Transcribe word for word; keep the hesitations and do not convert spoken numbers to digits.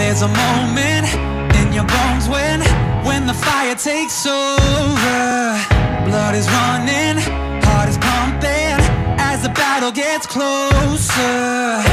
There's a moment in your bones when When the fire takes over. Blood is running, heart is pumping as the battle gets closer.